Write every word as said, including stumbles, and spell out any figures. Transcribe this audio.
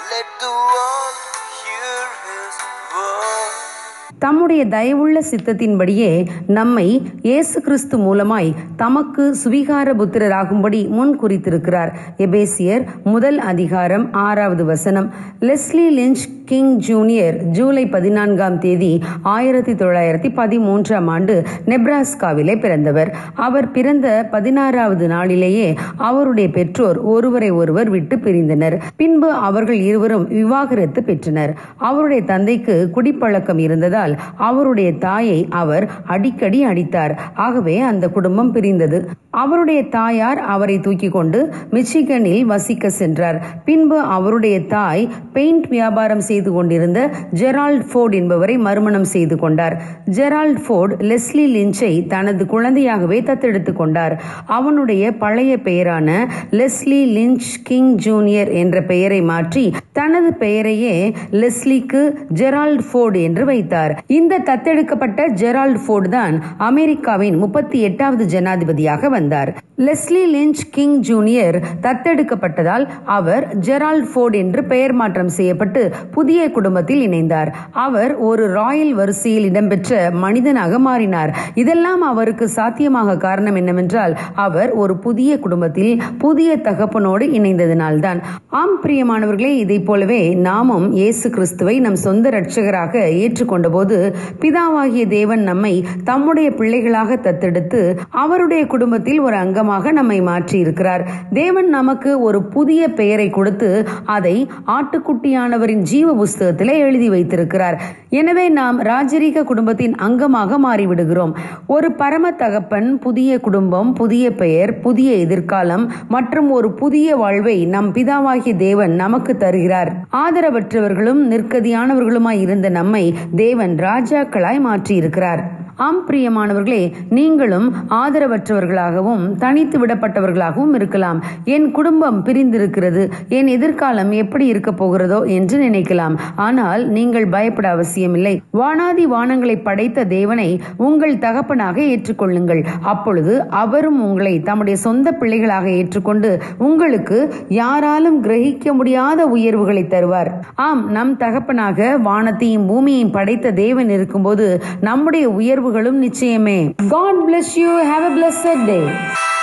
Let the world hear his word. தம்முடைய தயவுள்ள சித்தத்தின்படியே நம்மை இயேசு கிறிஸ்து மூலமாய் தமக்கு சுவிகார புத்திரராகும்படி முன் குறித்திருக்கிறார். எபேசியர் முதல் அதிகாரம் ஆறாவது வசனம். Leslie Lynch King Junior July பதினான்காம் தேதி ஆயிரத்தி தொள்ளாயிரத்தி பதிமூன்றாம் ஆண்டு நெப்ராஸ்காவிலே பிறந்தவர். அவர் பிறந்த பதினாறாவது நாளிலேயே அவருடைய பெற்றோர் ஒருவரை ஒருவர் விட்டு பிரிந்தனர். பின்பு அவர்கள் இருவரும் விவாகரத்து பெற்றனர். அவருடைய தந்தைக்கு குடிப்பழக்கம் இருந்ததால் அவருடைய தாயை அவர் அடிக்கடி அடித்தார். ஆகவே அந்த குடும்பம் பிரிந்தது. அவருடைய தாயார் அவரை தூக்கி கொண்டு மிச்சிகனில் வசிக்க சென்றார். பின்பு அவருடைய தாய் பெயிண்ட் வியாபாரம் செய்து கொண்டிருந்த ஜெரால்ட் ஃபோர்ட் என்பவரை மறுமணம் செய்து கொண்டார். ஜெரால்ட் ஃபோர்ட் லெஸ்லி லிஞ்சை தனது குழந்தையாகவே தத்தெடுத்து கொண்டார். அவனுடைய பழைய பெயரான லெஸ்லி லிஞ்ச் கிங் ஜூனியர் என்ற பெயரை மாற்றி தனது பெயரையே லெஸ்லிக்கு ஜெரால்ட் ஃபோர்ட் என்று வைத்தார். இந்த தத்தெடுக்கப்பட்ட ஜெரால்ட் ஃபோர்ட் தான் அமெரிக்காவின் முப்பத்தி எட்டாவது ஜனாதிபதியாக வந்தார். லெஸ்லி லிஞ்ச் கிங் ஜூனியர் தத்தெடுக்கப்பட்டதால் அவர் ஜெரால்ட் ஃபோர்ட் என்று பெயர் மாற்றம் செய்யப்பட்டு புதிய குடும்பத்தில் இணைந்தார். அவர் ஒரு ராயல் வரிசையில் இடம்பெற்ற மனிதனாக மாறினார். இதெல்லாம் அவருக்கு சாத்தியமாக காரணம் என்னவென்றால் அவர் ஒரு புதிய குடும்பத்தில் புதிய தகப்பனோடு இணைந்ததினால்தான். ஆம் பிரியமானவர்களே, இதை போலவே நாமும் இயேசு கிறிஸ்துவை நம் சொந்த இரட்சகராக ஏற்றுக்கொண்ட போது பிதாவாகிய தேவன் நம்மை தம்முடைய பிள்ளைகளாக தத்தெடுத்து அவருடைய குடும்பத்தில் ஒரு அங்கமாக நம்மை மாற்றி இருக்கிறார். தேவன் நமக்கு ஒரு புதிய பெயரை கொடுத்து அதை ஆட்டுக்குட்டியானவரின் ஜீவ புஸ்தகத்தில் எழுதி வைத்திருக்கிறார். எனவே நாம் ராஜரீக குடும்பத்தின் அங்கமாக மாறிவிடுகிறோம். ஒரு பரம தகப்பன், புதிய குடும்பம், புதிய பெயர், புதிய எதிர்காலம் மற்றும் ஒரு புதிய வாழ்வை நம் பிதாவாகிய தேவன் நமக்கு தருகிறார். ஆதரவற்றவர்களும் நிற்கதியானவர்களுமாய் இருந்த நம்மை தேவன் ராஜாக்களாய் மாற்றி இருக்கிறார். ஆம் பிரியமானவர்களே, நீங்களும் ஆதரவற்றவர்களாகவும் தனித்து விடப்பட்டவர்களாகவும் இருக்கலாம். என் குடும்பம் பிரிந்திருக்கிறது, என் எதிர்காலம் எப்படி இருக்க போகிறதோ என்று நினைக்கலாம். ஆனால் நீங்கள் பயப்பட அவசியமில்லை. வானாதி வானங்களை படைத்த தேவனை உங்கள் தகப்பனாக ஏற்றுக்கொள்ளுங்கள். அப்பொழுது அவரும் உங்களை தம்முடைய சொந்த பிள்ளைகளாக ஏற்றுக்கொண்டு உங்களுக்கு யாராலும் கிரகிக்க முடியாத உயர்வுகளை தருவார். ஆம், நம் தகப்பனாக வானத்தையும் பூமியையும் படைத்த தேவன் இருக்கும்போது நம்முடைய உயர்வு நிச்சயமே. God bless you. Have a blessed day.